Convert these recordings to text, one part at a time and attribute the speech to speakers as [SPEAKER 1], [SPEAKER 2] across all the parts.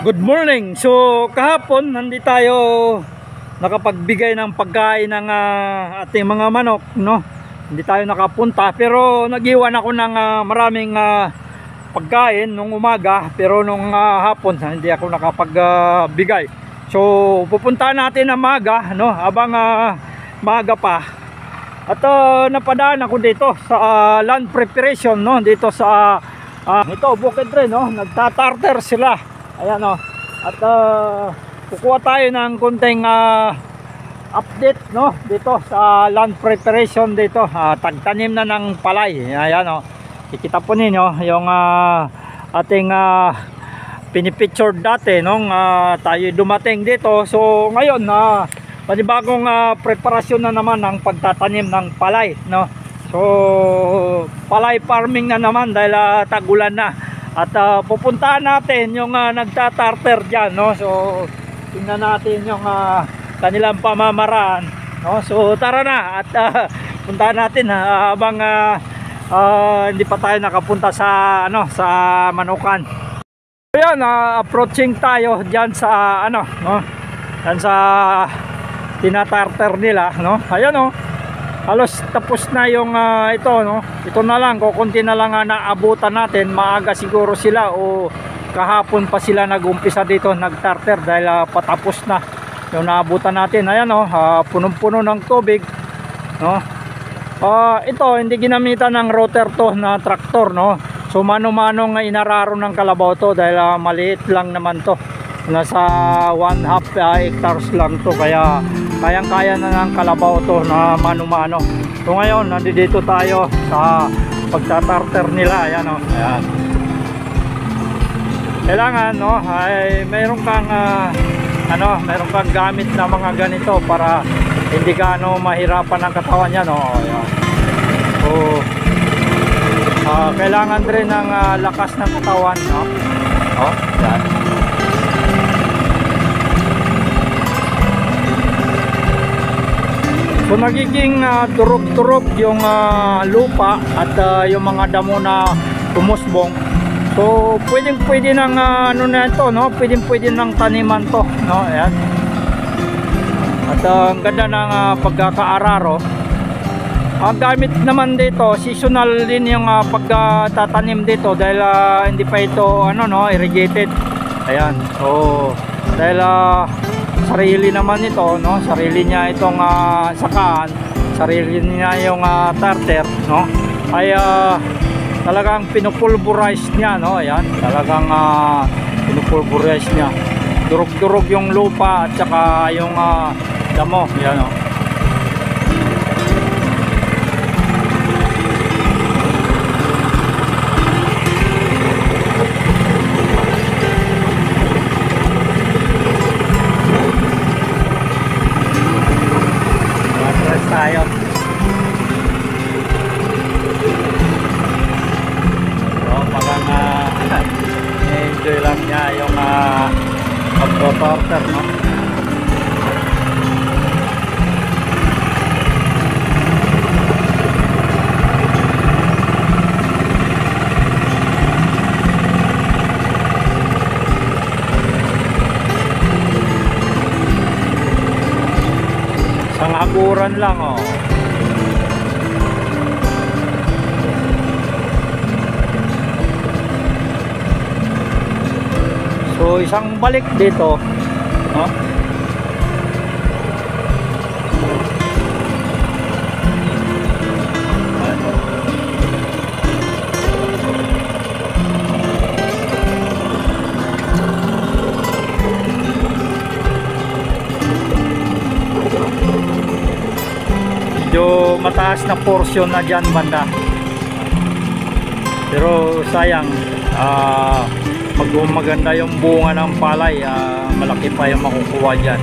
[SPEAKER 1] Good morning. So kahapon hindi tayo nakapagbigay ng pagkain ng ating mga manok, no? Hindi tayo nakapunta, pero nag-iwan ako ng maraming pagkain nung umaga, pero nung hapon hindi ako nakapagbigay. So pupuntahan natin ng maga, no? Habang maaga pa. At napadaan ako dito sa land preparation, no? Dito sa ito bukid rin, no? Nagtatarter sila. Ayan, no? At kukuha tayo ng konting update, no? Dito sa land preparation dito. Tagtanim na ng palay. Ayan, no? Kikita po ninyo yung ating pinipicture dati nung tayo dumating dito. So ngayon panibagong preparasyon na naman ng pagtatanim ng palay, no? So palay farming na naman dahil tag-ulan na. At pupuntahan natin yung nagtatarter dyan, no? So tingnan natin yung kanilang pamamaraan, no? So tara na at puntahan natin habang hindi pa tayo nakapunta sa sa Manukan. Ayan, approaching tayo dyan sa no? Dyan sa tinatarter nila, no? Ayan, no? Halos tapos na yung ito, no? Ito na lang, kukunti na lang naabutan natin. Maaga siguro sila o kahapon pa sila nag-umpisa dito nagtarter dahil patapos na yung naabutan natin. Ayan, no? Punong-puno ng tubig, no? Ito hindi ginamitan ng rotor to na traktor, no? So mano-mano nga inararo ng kalabaw to dahil maliit lang naman to. Nasa 1/2 hectares lang to, kaya kayang-kaya na ng kalabaw to na mano-mano. So ngayon nandito tayo sa pagtatarter nila. Ayan, no? Ayan. Kailangan, no, ay mayroon kang mayroon kang gamit na mga ganito para hindi gaano mahirapan ang katawan niya, no? Ayan. So kailangan rin ng lakas ng katawan, no? Ayan. So nagiging turog-turog yung lupa at yung mga damo na tumusbong. So pwedeng-pwede ng na ito, no? Pwedeng-pwede ng taniman to, no? Ayan. At ang ganda ng pagkakaararo. Ang gamit naman dito, seasonal din yung pagtatanim dito dahil hindi pa ito irrigated. Ayan. So dahil sarili naman ito, no? Sarili niya itong sakaan, sarili niya yung tarter, no? Ay talagang pinupulverize niya, no? Ayan, talagang pinupulverize niya. Durog-durog yung lupa at saka yung damo, yan, no? Tayo. So parang enjoy lang niya yung pag-torter, no? Sangaburan lang, oh. So isang balik dito, no? Mataas na portion na dyan banda, pero sayang maganda yung bunga ng palay, malaki pa yung makukuha dyan.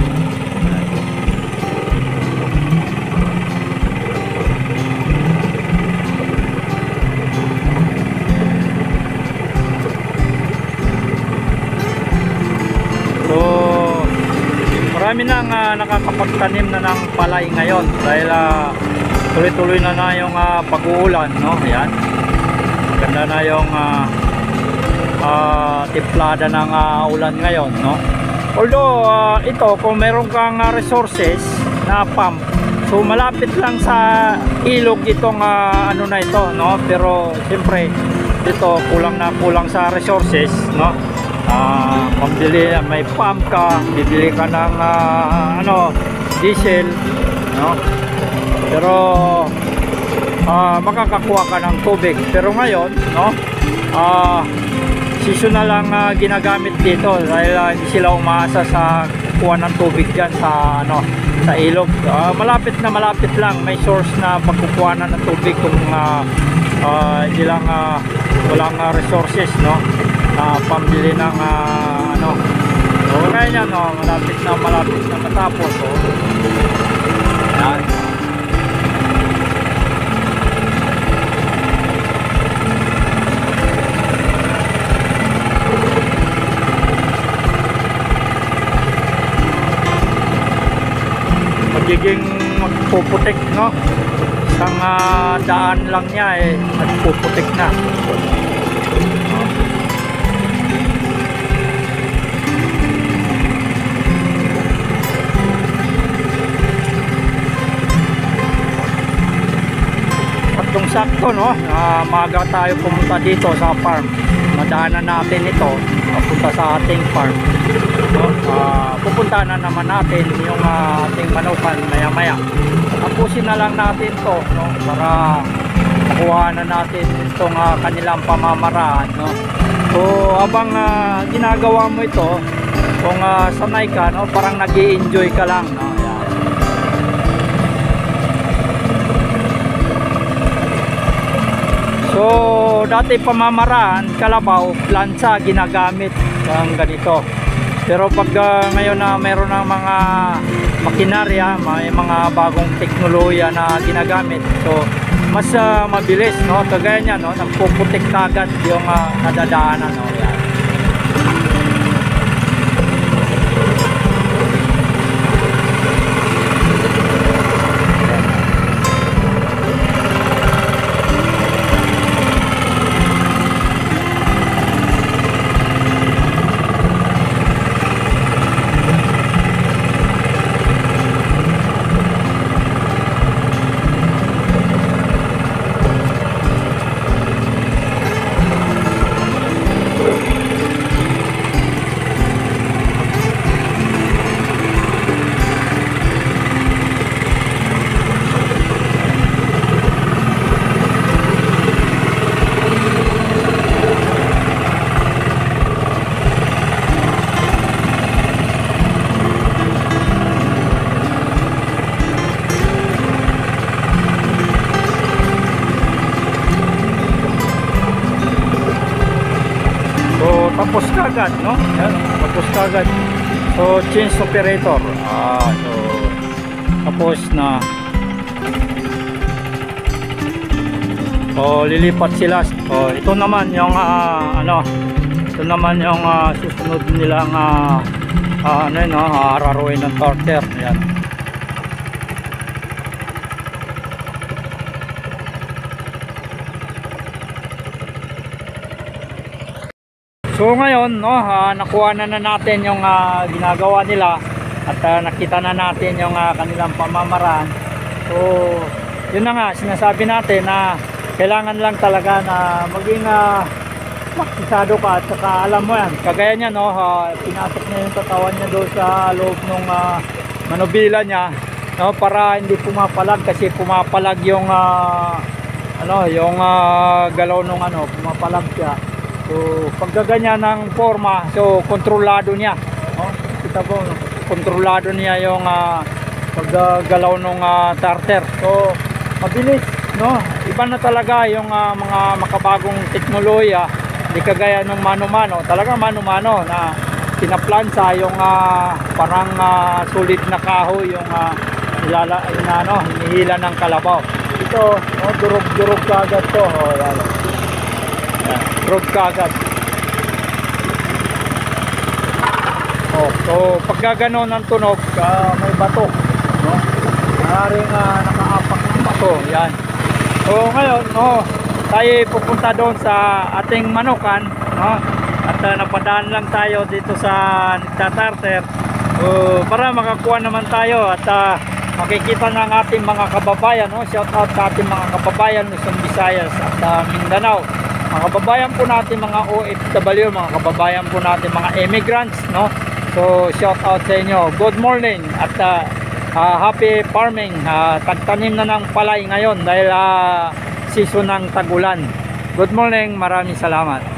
[SPEAKER 1] So marami nang nakakapagtanim na ng palay ngayon dahil tuloy-tuloy na yung pag-uulan, no? Ayan, maganda na yung templada ng ulan ngayon, no? Although ito, kung meron kang resources na pump, so malapit lang sa ilog itong ano na ito, no? Pero siyempre dito kulang na kulang sa resources, no? Pambili, may pump ka, bibili ka ng ano, diesel, no? Pero makakakuha ka ng tubig. Pero ngayon, no, seasonal lang ginagamit dito dahil hindi sila umaasa sa kuha ng tubig dyan sa ano, sa ilog. Malapit lang, may source na pagkukuha ng tubig kung hindi lang walang resources, no, pambili ng ano. So kaya yan, no, malapit na matapos, so yan. Magiging magpuputik, no? Isang daan lang niya nagpuputik na. Patong sakto, no? Maaga tayo pumunta dito sa farm. Madaanan natin ito papunta sa ating farm, no? Pupunta na naman natin yung ating manukan maya maya. Tapusin na lang natin to, no? Para makuha na natin itong kanilang pamamaraan, no? So habang ginagawa mo ito, kung sanay ka, no, parang nag-i-enjoy ka lang, no? So dati pamamaraan, kalabaw, plansa ginagamit ng ganito. Pero pag ngayon na mayroon ng mga makinarya, may mga bagong teknolohiya na ginagamit, so mas mabilis, no? Kagaya niya, no, nagpuputik na agad yung nadadaanan, no? Yan. Tapos kagad, no? Yan, tapos kagad. So change operator. So tapos na. So lilipat sila. So ito naman yung ano, ito naman yung susunod nilang ano yun, araruin ng starter. Yan. So ngayon, no, nakuha na natin yung ginagawa nila at nakita na natin yung kanilang pamamaraan. So yun na nga, sinasabi natin na kailangan lang talaga na maging makisado ka at saka alam mo yan. Kagaya niya, no, pinasok niya yung katawan niya doon sa loob ng manubila niya, no, para hindi pumapalag, kasi pumapalag yung ano, yung galaw nung ano, pumapalag siya. So pagkaganyan ng forma, so kontrolado niya, no? Kita po, kontrolado niya yung paggalaw ng starter. So mabilis, no? Iba na talaga yung mga makabagong teknolohiya, hindi kagaya ng mano-mano. Talaga mano-mano na pinaplansa yung parang sulit na kahoy yung hinihila ng kalabaw. Ito, oh, durog-durog kagad to. Oh, yan. Yan, durog kagad. Oh, so pagka gano'n ang tunog, may bato, no? Maaaring nakaapak ng bato. Yan. So ngayon, no, tayo pupunta doon sa ating manukan, no? at napadaan lang tayo dito sa nagtatarter para makakuha naman tayo at makikita ng ating mga kababayan, no? Shout out sa ating mga kababayan Luzon, Visayas at Mindanao, mga kababayan po natin mga OFW, mga kababayan po natin mga immigrants, no? So shout out sa inyo, good morning at happy farming. Tagtanim na ng palay ngayon dahil season ng tagulan. Good morning, maraming salamat.